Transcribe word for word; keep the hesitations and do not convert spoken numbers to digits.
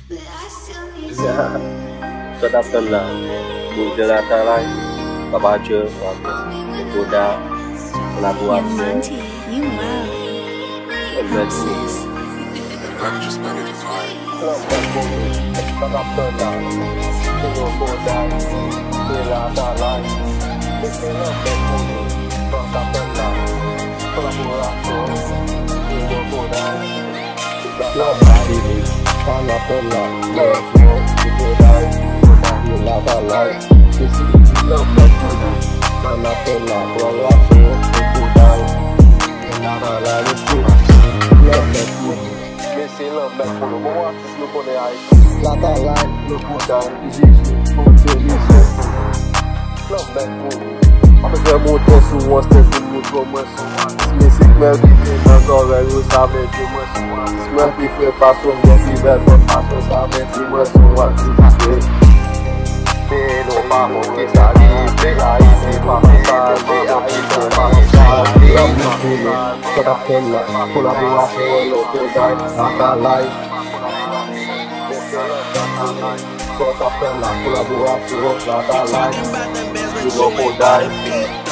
Katakanlah budaya lain, kebaca, muda, pelabuhan, Apesar motor suas, teve muito manso. Se me quer viver na glória, eu sabe que manso. Se me que foi passou, não tiver foi passou, sabe que manso. Pelo barro que está livre, aí se vai passar, aí se vai passar. Toda pena, colaboração, localidade, nada live. Toda pena, colaboração, nada live. You go die.